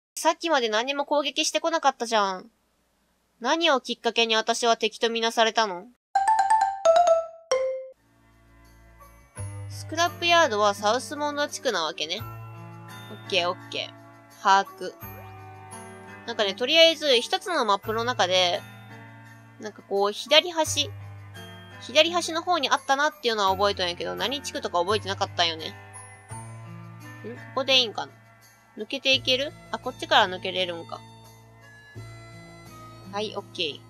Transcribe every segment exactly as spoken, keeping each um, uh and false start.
さっきまで何も攻撃してこなかったじゃん。何をきっかけに私は敵とみなされたの？スクラップヤードはサウスモンド地区なわけね。オッケーオッケー。把握。なんかね、とりあえず一つのマップの中で、なんかこう、左端、左端の方にあったなっていうのは覚えたんやけど、何地区とか覚えてなかったんよね。ん？ここでいいんかな？抜けていける？あ、こっちから抜けれるんか。はい、オッケー。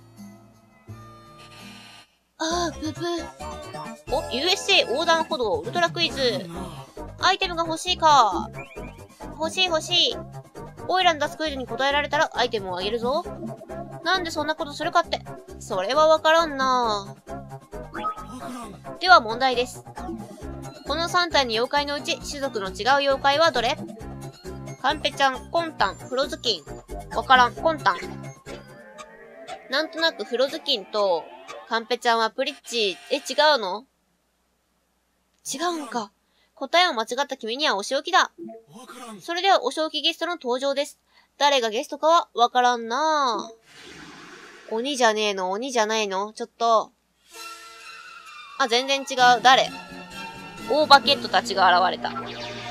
あー、ブブー。お、ユーエスエー 横断歩道、ウルトラクイズ。アイテムが欲しいか。欲しい欲しい。オイラの出すクイズに答えられたらアイテムをあげるぞ。なんでそんなことするかって。それはわからんな。では問題です。このさん体の妖怪のうち、種族の違う妖怪はどれ？カンペちゃん、コンタン、フロズキン。わからん、コンタン。なんとなくフロズキンと、カンペちゃんはプリッチ。え、違うの？違うんか。答えを間違った君にはお仕置きだ。それではお仕置きゲストの登場です。誰がゲストかはわからんなぁ。鬼じゃねえの？鬼じゃないの？ちょっと。あ、全然違う。誰？オーバケットたちが現れた。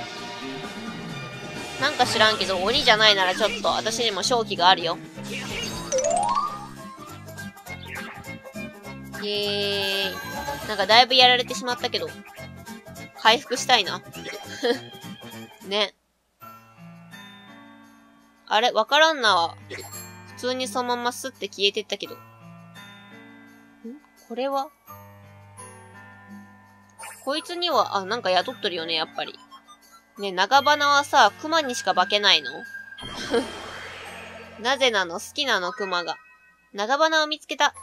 なんか知らんけど、鬼じゃないならちょっと私にも勝機があるよ。イエーイ。なんかだいぶやられてしまったけど、回復したいな。ね。あれ、わからんなわ。普通にそのままスッて消えてったけど。ん？これは？こいつには、あ、なんか雇っとるよね、やっぱり。ね、長花はさ、熊にしか化けないの？なぜなの？好きなの、熊が。長花を見つけた。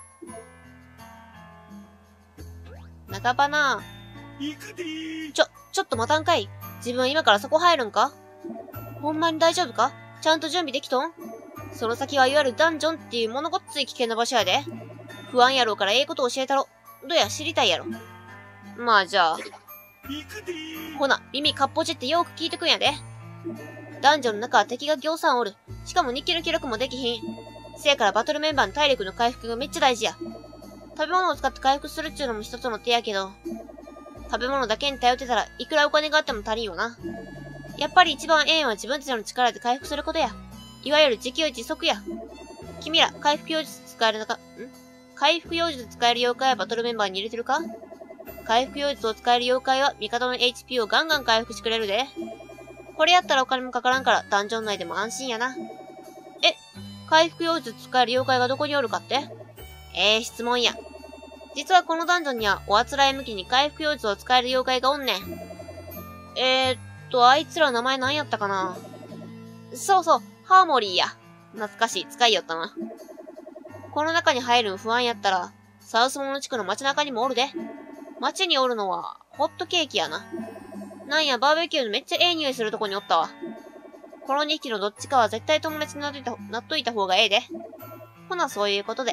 長花。ちょ、ちょっと待たんかい。自分今からそこ入るんか？ほんまに大丈夫か？ちゃんと準備できとん？その先はいわゆるダンジョンっていう物ごっつい危険な場所やで。不安やろうからええこと教えたろ。どや、知りたいやろ。まあじゃあ。ほな、耳かっぽじってよーく聞いてくんやで。ダンジョンの中は敵がぎょうさんおる。しかも日記の記録もできひん。せやからバトルメンバーの体力の回復がめっちゃ大事や。食べ物を使って回復するっちゅうのも一つの手やけど、食べ物だけに頼ってたらいくらお金があっても足りんよな。やっぱり一番ええんは自分たちの力で回復することや。いわゆる自給自足や。君ら、回復用術使えるのか、ん回復用術使える妖怪はバトルメンバーに入れてるか？回復用術を使える妖怪は味方の エイチピー をガンガン回復してくれるで。これやったらお金もかからんからダンジョン内でも安心やな。え、回復用術使える妖怪がどこにおるかって？ええー、質問や。実はこのダンジョンにはおあつらえ向きに回復用術を使える妖怪がおんねん。えーっと、あいつら名前何やったかな？そうそう、ハーモリーや。懐かしい、使いよったな。この中に入るん不安やったら、サウスモノ地区の街中にもおるで。街におるのは、ホットケーキやな。なんや、バーベキューのめっちゃええ匂いするとこにおったわ。このにひきのどっちかは絶対友達になっといた、なっといた方がええで。ほな、そういうことで。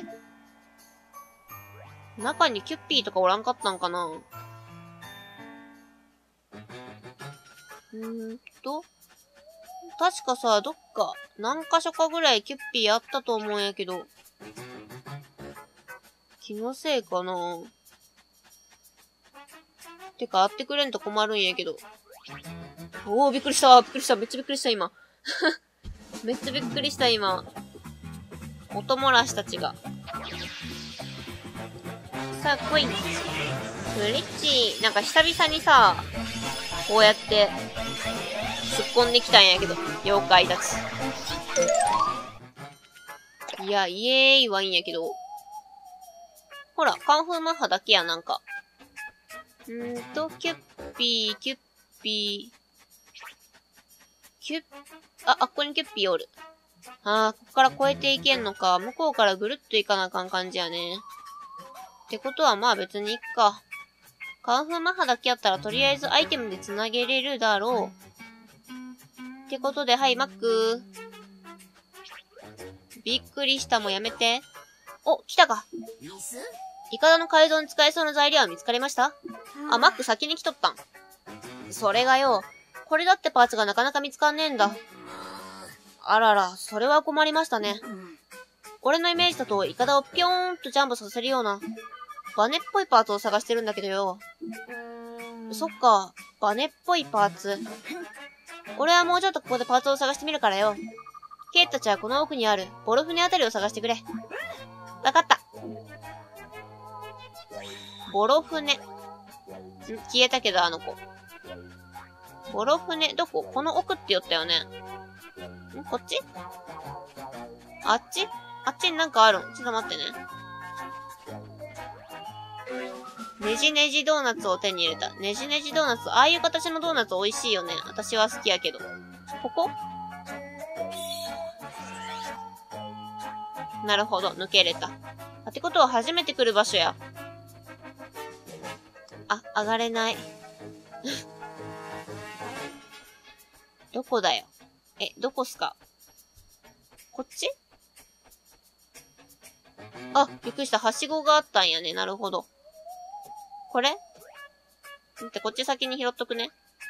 中にキュッピーとかおらんかったんかな？うーんと。確かさ、どっか、何箇所かぐらいキュッピーあったと思うんやけど。気のせいかな？てか、会ってくれんと困るんやけど。おー、びっくりしたびっくりしためっちゃびっくりした今。めっちゃびっくりした今。お友達たちが。さあ、来い。フリッチ、なんか久々にさ、こうやって、突っ込んできたんやけど、妖怪たち。いや、イエーイはいいんやけど。ほら、カンフーマッハだけや、なんか。んーと、キュッピー、キュッピー。キュッ、あ、あっこにキュッピーおる。あー、ここから越えていけんのか。向こうからぐるっと行かなあかん感じやね。ってことはまあ別にいっか。カンフーマッハだけやったらとりあえずアイテムで繋げれるだろう。ってことで、はい、マック。びっくりしたもやめて。お、来たか。イカダの改造に使えそうな材料は見つかりました？あ、マック先に来とったん。それがよ、これだってパーツがなかなか見つかんねえんだ。 あらら、それは困りましたね。俺のイメージだと、イカダをピョーンとジャンプさせるような、バネっぽいパーツを探してるんだけどよ。そっか、バネっぽいパーツ。俺はもうちょっとここでパーツを探してみるからよ。ケイトたちはこの奥にある、ボロ船あたりを探してくれ。わかった。ボロ船。ん消えたけど、あの子。ボロ船、どこ？この奥って言ったよね。んこっち？あっち？あっちになんかある。ちょっと待ってね。ねじねじドーナツを手に入れた。ねじねじドーナツ。ああいう形のドーナツ美味しいよね。私は好きやけど。ここ？なるほど。抜けれた。あ、ってことは初めて来る場所や。あ、上がれない。どこだよ。え、どこっすか？こっち？あ、びっくりした。はしごがあったんやね。なるほど。これ？待って、こっち先に拾っとくね。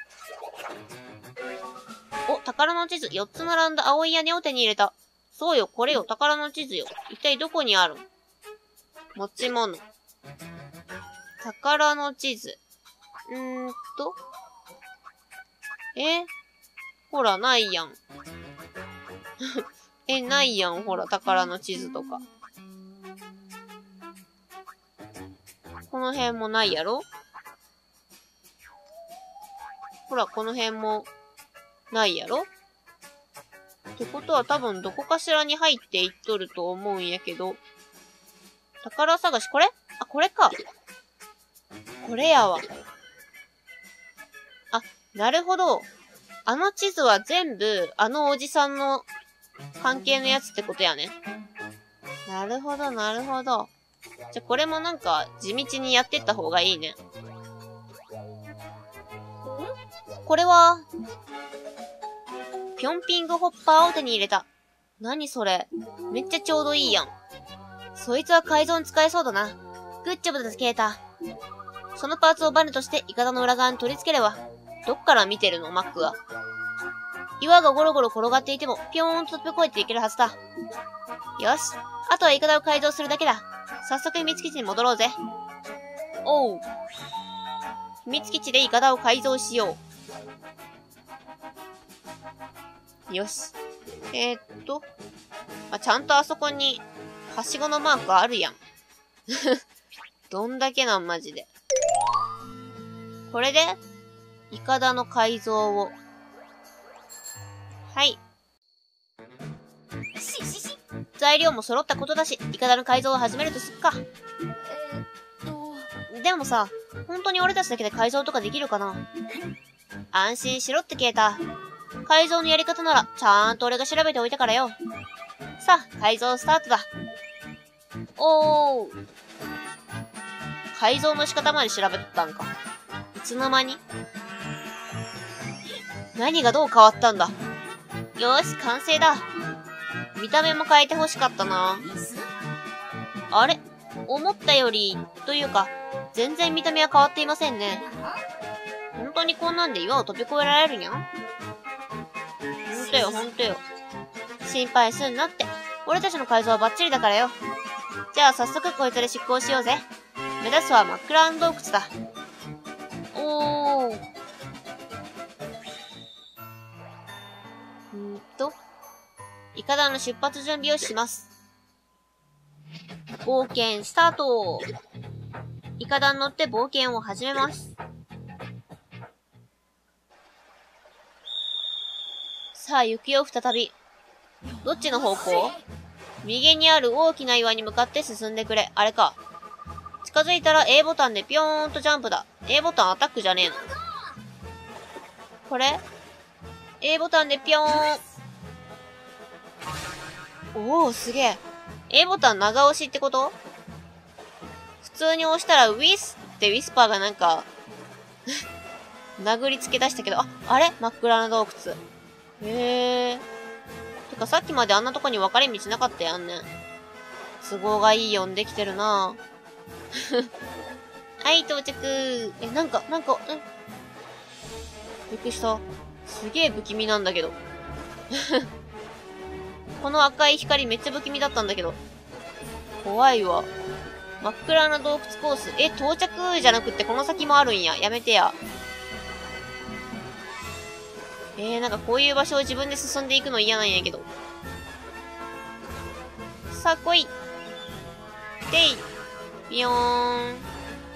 お、宝の地図。よっつ並んだ青い屋根を手に入れた。そうよ、これよ、宝の地図よ。一体どこにあるん？持ち物。宝の地図。うーんと。え？ほら、ないやん。え、ないやん、ほら、宝の地図とか。この辺もないやろ？ほら、この辺もないやろ？ってことは多分どこかしらに入っていっとると思うんやけど。宝探し、これ？あ、これか。これやわ。あ、なるほど。あの地図は全部、あのおじさんの関係のやつってことやね。なるほど、なるほど。じゃ、これもなんか、地道にやってった方がいいね。これは、ピョンピングホッパーを手に入れた。何それ？めっちゃちょうどいいやん。そいつは改造に使えそうだな。グッジョブです、ケータ。そのパーツをバネとしてイカダの裏側に取り付ければ。どっから見てるの、マックは。岩がゴロゴロ転がっていても、ピョーンと飛び越えていけるはずだ。よし。あとはイカダを改造するだけだ。早速秘密基地に戻ろうぜ。おう。秘密基地でイカダを改造しよう。よし。えー、っと。まあ、ちゃんとあそこに、はしごのマークあるやん。どんだけなん、マジで。これで、イカダの改造を。はい。材料も揃ったことだし、イカダの改造を始めるとすっか。えー、っと。でもさ、本当に俺たちだけで改造とかできるかな？安心しろってケータ。改造のやり方なら、ちゃんと俺が調べておいたからよ。さあ、改造スタートだ。おー。改造の仕方まで調べたんか。いつの間に？何がどう変わったんだ？よーし、完成だ。見た目も変えて欲しかったな。あれ？思ったより、というか、全然見た目は変わっていませんね。本当にこんなんで岩を飛び越えられるにゃん？ほんとよ、ほんとよ。心配すんなって。俺たちの改造はバッチリだからよ。じゃあ早速こいつで出航しようぜ。目指すは真っ暗暗洞窟だ。おー。んーと。イカダの出発準備をします。冒険スタート。イカダに乗って冒険を始めます。さあ行くよ、再び。どっちの方向？右にある大きな岩に向かって進んでくれ。あれか。近づいたら A ボタンでピョーンとジャンプだ。A ボタンアタックじゃねえの。これ？ A ボタンでピョーン。おー、すげえ。A ボタン長押しってこと？普通に押したらウィスってウィスパーがなんか、殴りつけ出したけど、あ、あれ？真っ暗な洞窟。へえ。てかさっきまであんなとこに分かれ道なかったやんね。都合がいいよんできてるなはい、到着。え、なんか、なんか、えびっくりした。すげえ不気味なんだけど。 この赤い光めっちゃ不気味だったんだけど。怖いわ。真っ暗な洞窟コース。え、到着じゃなくってこの先もあるんや。やめてや。えー、なんかこういう場所を自分で進んでいくの嫌なんやけど。さあ、来い。でい。ビヨーン。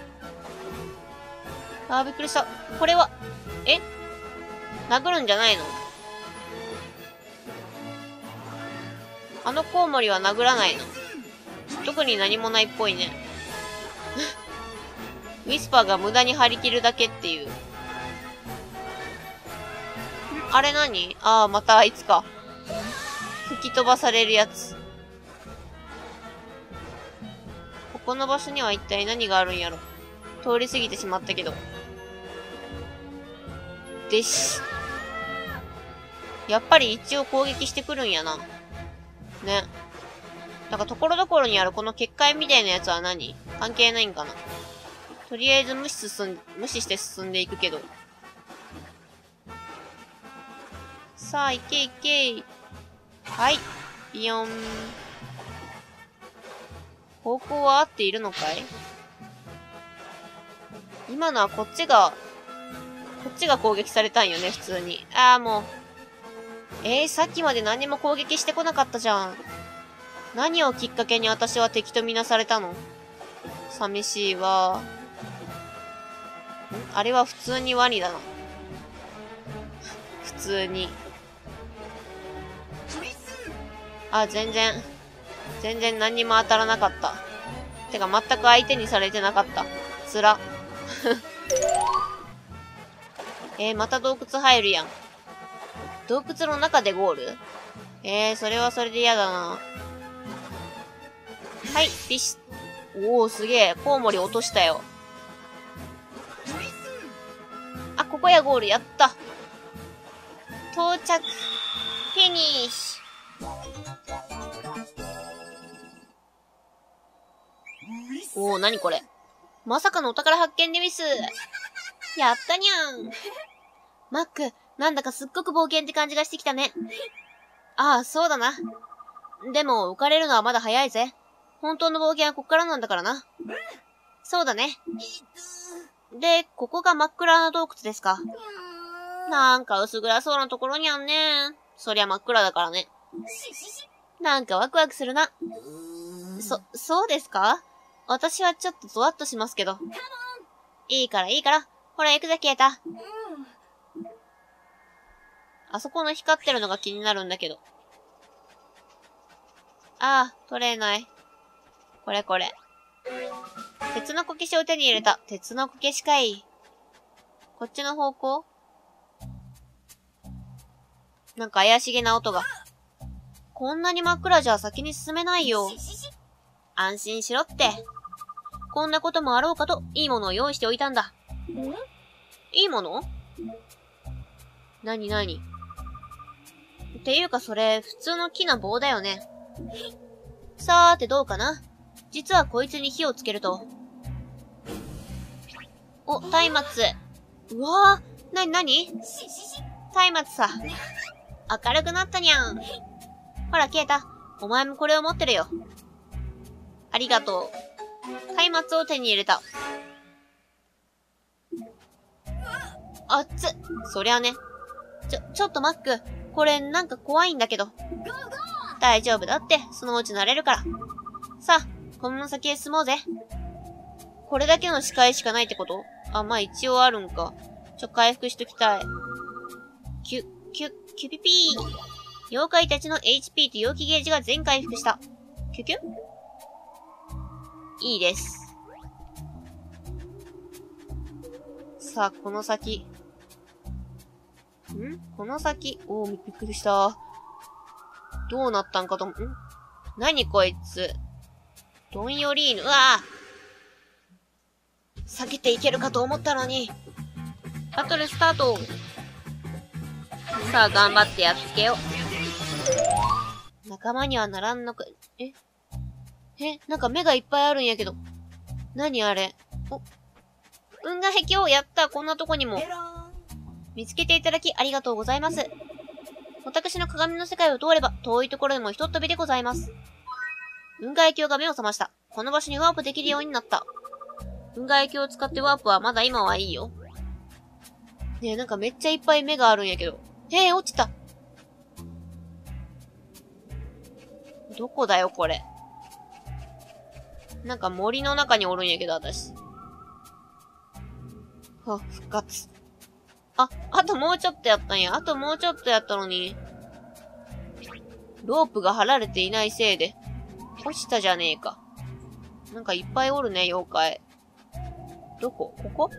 あー、びっくりした。これは、え殴るんじゃないの？あのコウモリは殴らないの？特に何もないっぽいね。ウィスパーが無駄に張り切るだけっていう。あれ何？ああ、またあいつか。吹き飛ばされるやつ。ここの場所には一体何があるんやろ。通り過ぎてしまったけど。でし。やっぱり一応攻撃してくるんやな。ね。なんかところどころにあるこの結界みたいなやつは何？関係ないんかな。とりあえず無視進ん、無視して進んでいくけど。さあ、行け行け。はい。ビヨン。方向は合っているのかい？今のはこっちが、こっちが攻撃されたんよね、普通に。ああ、もう。えー、さっきまで何も攻撃してこなかったじゃん。何をきっかけに私は敵とみなされたの？寂しいわ。ん？あれは普通にワニだな。普通に。あ、全然。全然何にも当たらなかった。てか全く相手にされてなかった。つら。えー、また洞窟入るやん。洞窟の中でゴール？えー、それはそれで嫌だな。はい、ビシッ。おー、すげえ。コウモリ落としたよ。あ、ここやゴール。やった。到着。フィニッシュ。おー、なにこれ。まさかのお宝発見でミス。やったにゃん。マック、なんだかすっごく冒険って感じがしてきたね。ああ、そうだな。でも、浮かれるのはまだ早いぜ。本当の冒険はこっからなんだからな。そうだね。で、ここが真っ暗な洞窟ですか。なんか薄暗そうなところにあんね。そりゃ真っ暗だからね。なんかワクワクするな。そ、そうですか？私はちょっとゾワッとしますけど。いいからいいから。ほら行くぜ、ケイタ。あそこの光ってるのが気になるんだけど。ああ、取れない。これこれ。鉄のこけしを手に入れた。鉄のこけしかい。こっちの方向？なんか怪しげな音が。こんなに真っ暗じゃ先に進めないよ。安心しろって。こんなこともあろうかと、いいものを用意しておいたんだ。いいもの？なになに？っていうかそれ、普通の木の棒だよね。さーてどうかな？実はこいつに火をつけると。お、松明。うわー、なになに？松明さ。明るくなったにゃん。ほら、ケイタ。お前もこれを持ってるよ。ありがとう。松明を手に入れた。あっつ。そりゃね。ちょ、ちょっとマック。これなんか怖いんだけど。大丈夫だって、そのうち慣れるから。さあ、この先へ進もうぜ。これだけの視界しかないってこと？あ、まあ一応あるんか。ちょ、回復しときたい。キュ、キュ、キュピピー。妖怪たちの エイチピー と陽気ゲージが全回復した。キュキュ？いいです。さあ、この先。ん？この先。おー、びっくりした。どうなったんかと、ん？何こいつ。ドンヨリーヌ。うわぁ！避けていけるかと思ったのに。バトルスタート。さあ、頑張ってやっつけよう。仲間にはならんのか、え？え？なんか目がいっぱいあるんやけど。何あれ？お、運河壁をやった。こんなとこにも。見つけていただきありがとうございます。 私の鏡の世界を通れば、遠いところでもひとっ飛びでございます。雲海鏡が目を覚ました。この場所にワープできるようになった。雲海鏡を使ってワープはまだ今はいいよ。ねえ、なんかめっちゃいっぱい目があるんやけど。えー、落ちた。どこだよ、これ。なんか森の中におるんやけど、私。は、復活。あ、あともうちょっとやったんや。あともうちょっとやったのに。ロープが張られていないせいで。落ちたじゃねえか。なんかいっぱいおるね、妖怪。どこ？ここ？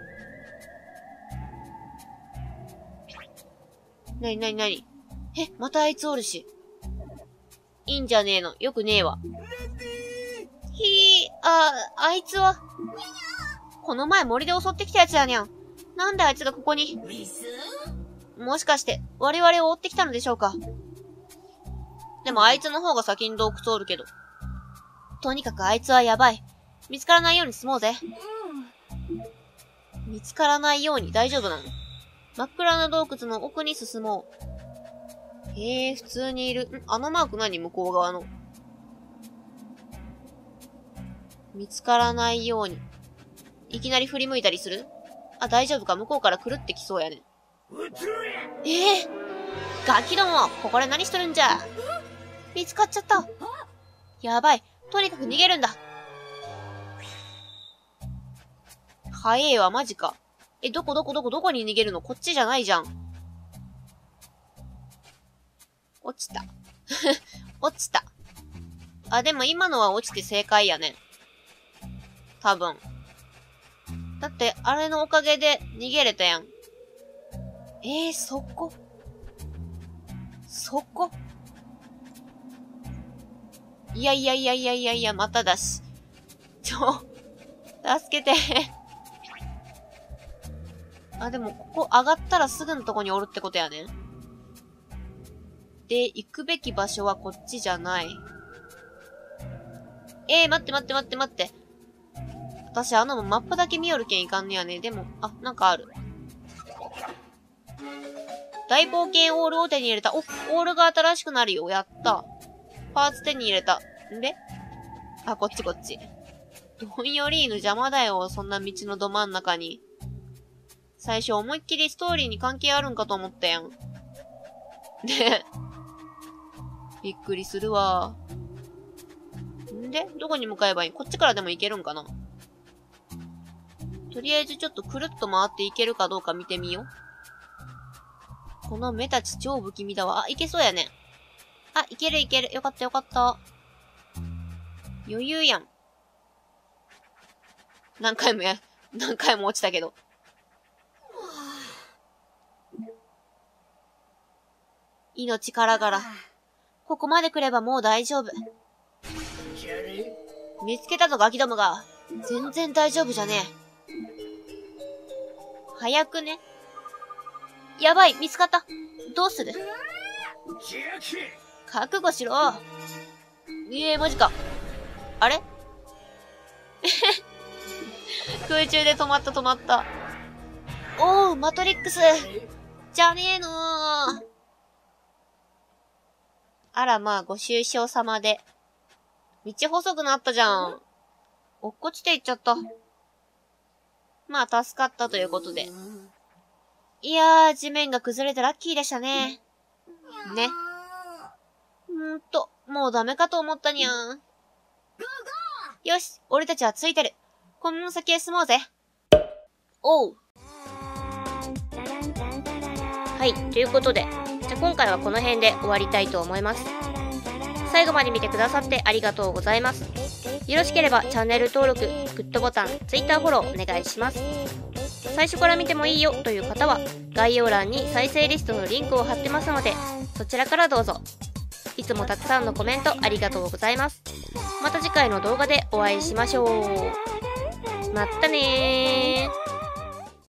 なになになに？え、またあいつおるし。いいんじゃねえの。よくねえわ。ひー、あ、あいつは。この前森で襲ってきたやつやにゃん。なんであいつがここに。もしかして、我々を追ってきたのでしょうか。でもあいつの方が先に洞窟おるけど。とにかくあいつはやばい。見つからないように住もうぜ。見つからないように大丈夫なの？真っ暗な洞窟の奥に進もう。へえ、普通にいる。ん？あのマーク何？向こう側の。見つからないように。いきなり振り向いたりする？あ、大丈夫か？向こうから来るってきそうやね。ええー、ガキども、ここで何しとるんじゃ。見つかっちゃった。やばい。とにかく逃げるんだ。早えわ、マジか。え、どこどこどこどこに逃げるの？こっちじゃないじゃん。落ちた。落ちた。あ、でも今のは落ちて正解やね。多分。だって、あれのおかげで逃げれたやん。えー、そこそこいやいやいやいやいやいや、まただし。ちょ、助けて。あ、でも、ここ上がったらすぐのとこにおるってことやね。で、行くべき場所はこっちじゃない。えー、待って待って待って待って。私、あのマップだけ見よるけんいかんねやね。でも、あ、なんかある。大冒険オールを手に入れた。お、オールが新しくなるよ。やった。パーツ手に入れた。んで？あ、こっちこっち。どんよりーぬ邪魔だよ。そんな道のど真ん中に。最初思いっきりストーリーに関係あるんかと思ったやん。ねえ。びっくりするわ。んでどこに向かえばいい？こっちからでも行けるんかな？とりあえずちょっとくるっと回っていけるかどうか見てみよう。この目たち超不気味だわ。あ、いけそうやね。あ、いけるいける。よかったよかった。余裕やん。何回もや、何回も落ちたけど。命からがら。ここまで来ればもう大丈夫。見つけたぞガキどもが。全然大丈夫じゃねえ。早くね。やばい、見つかった。どうする？覚悟しろ。ええー、マジか。あれ空中で止まった止まった。おう、マトリックス。じゃねえのー。あらまあ、ご愁傷様で。道細くなったじゃん。落っこちていっちゃった。まあ、助かったということで。いやー、地面が崩れてラッキーでしたね。ね。んーと、もうダメかと思ったにゃん。よし、俺たちはついてる。この先へ進もうぜ。おう。はい、ということで、じゃあ今回はこの辺で終わりたいと思います。最後まで見てくださってありがとうございます。よろしければチャンネル登録、グッドボタン、Twitter フォローお願いします。最初から見てもいいよという方は、概要欄に再生リストのリンクを貼ってますので、そちらからどうぞ。いつもたくさんのコメントありがとうございます。また次回の動画でお会いしましょう。まったねー。